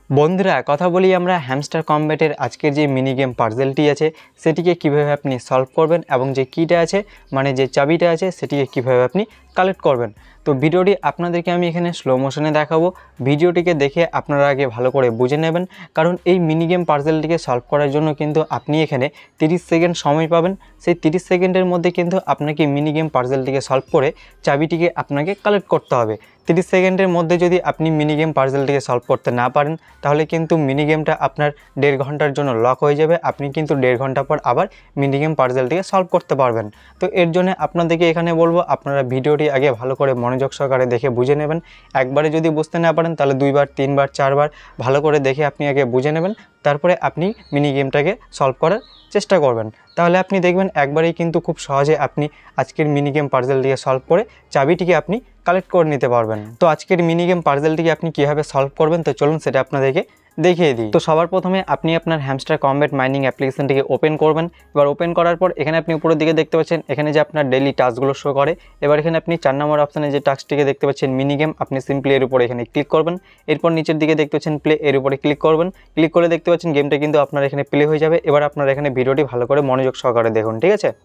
বন্ধুরা কথা বলি আমরা হ্যামস্টার কমব্যাটের আজকের যে মিনি গেম পাজলটি আছে সেটিকে কিভাবে আপনি সলভ করবেন এবং যে কিটা আছে মানে যে চাবিটা আছে সেটিকে কিভাবে আপনি কালেক্ট করবেন। তো ভিডিওটি আপনাদেরকে আমি এখানে স্লো মোশনে দেখাবো। ভিডিওটিকে দেখে আপনারা আগে ভালো করে বুঝে নেবেন, কারণ এই মিনি গেম পাজলটিকে সলভ করার জন্য কিন্তু আপনি এখানে 30 সেকেন্ড সময় পাবেন। সেই 30 সেকেন্ডের মধ্যে কিন্তু আপনাকে মিনি গেম পাজলটিকে সলভ করে চাবিটিকে আপনাকে কালেক্ট করতে হবে। 30 সেকেন্ডের মধ্যে যদি আপনি মিনি গেম পাজলটিকে সলভ করতে না পারেন তাহলে কিন্তু মিনি গেমটা আপনার 1.5 ঘন্টার জন্য লক হয়ে যাবে। আপনি কিন্তু 1.5 ঘন্টা পর আবার মিনি গেম পাজলটিকে সলভ করতে পারবেন। তো এর জন্য আপনাদেরকে এখানে বলবো আপনারা ভিডিওটি আগে ভালো করে মনোযোগ সহকারে দেখে বুঝে নেবেন। একবারে যদি বুঝতে না পারেন তাহলে 2 বার 3 বার 4 বার ভালো করে দেখে আপনি আগে বুঝে নেবেন, তারপরে আপনি মিনি গেমটাকে সলভ করার চেষ্টা করবেন। তাহলে আপনি দেখবেন একবারেই কিন্তু খুব সহজে আপনি আজকের মিনি গেম পাজলটিকে সলভ করে চাবিটিকে আপনি কালেক্ট করে নিতে পারবেন। তো আজকের মিনি গেম পাজলটিকে আপনি কীভাবে সলভ করবেন তো চলুন সেটা আপনাদেরকে দেখিয়ে দিই। তো সবার প্রথমে আপনি আপনার হ্যামস্টার কমব্যাট মাইনিং অ্যাপ্লিকেশনটিকে ওপেন করবেন। এবার ওপেন করার পর এখানে আপনি উপরের দিকে দেখতে পাচ্ছেন এখানে যে আপনার ডেইলি টাস্কগুলো শো করে। এবার এখানে আপনি 4 নম্বর অপশানে যে টাস্কটিকে দেখতে পাচ্ছেন মিনি গেম, আপনি সিম্পলি এর উপরে এখানে ক্লিক করবেন। এরপর নিচের দিকে দেখতে পাচ্ছেন প্লে, এর উপরে ক্লিক করবেন। ক্লিক করে দেখতে পাচ্ছেন গেমটা কিন্তু আপনার এখানে প্লে হয়ে যাবে। এবার আপনার এখানে ভিডিওটি ভালো করে মনোযোগ সহকারে দেখুন, ঠিক আছে।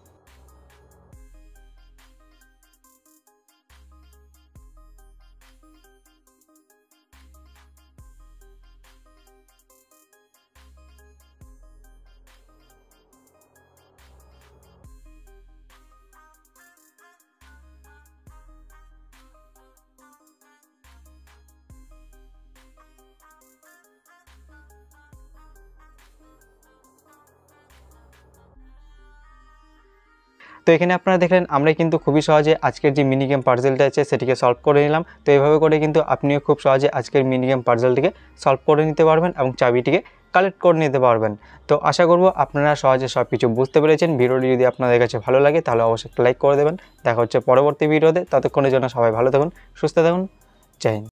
তো এখানে আপনারা দেখলেন আমরা কিন্তু খুবই সহজে আজকের যে মিনি গেম পাজলটা আছে সেটিকে সলভ করে নিলাম। তো এইভাবে করে কিন্তু আপনিও খুব সহজে আজকের মিনি গেম পাজলটিকে সলভ করে নিতে পারবেন এবং চাবিটিকে কালেক্ট করে নিতে পারবেন। তো আশা করব আপনারা সহজে সব কিছু বুঝতে পেরেছেন। ভিডিওটি যদি আপনাদের কাছে ভালো লাগে তাহলে অবশ্যই একটা লাইক করে দেবেন। দেখা হচ্ছে পরবর্তী ভিডিওতে। ততক্ষণের জন্য সবাই ভালো থাকুন, সুস্থ থাকুন, জয় হিন্দ।